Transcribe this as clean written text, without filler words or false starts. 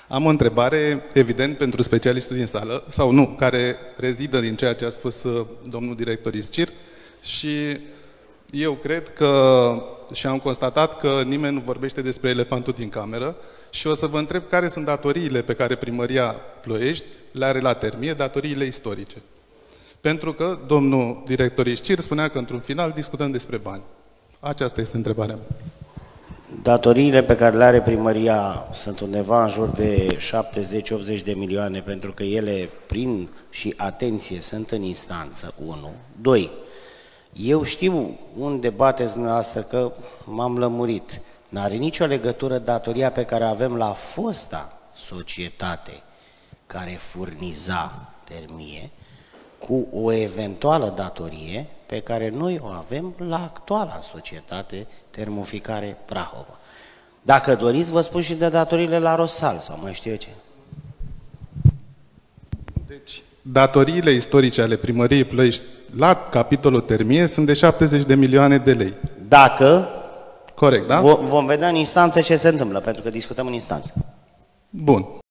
Am o întrebare, evident, pentru specialistul din sală, sau nu, care rezidă din ceea ce a spus domnul director Iscir, și eu cred că, și am constatat că nimeni nu vorbește despre elefantul din cameră, și o să vă întreb care sunt datoriile pe care Primăria Ploiești le are la Termie, datoriile istorice. Pentru că domnul director Iscir spunea că într-un final discutăm despre bani. Aceasta este întrebarea mea. Datoriile pe care le are primăria sunt undeva în jur de 70-80 de milioane, pentru că ele, prin și atenție, sunt în instanță, 1. 2. Eu știu unde bateți dumneavoastră, că m-am lămurit. N-are nicio legătură datoria pe care avem la fosta societate care furniza Termie cu o eventuală datorie pe care noi o avem la actuala societate Termoficare Prahova. Dacă doriți, vă spun și de datoriile la Rosal sau mai știu eu ce. Deci, datoriile istorice ale Primăriei Ploiești la capitolul Termie sunt de 70 de milioane de lei. Dacă... Corect, da? Vom vedea în instanță ce se întâmplă, pentru că discutăm în instanță. Bun.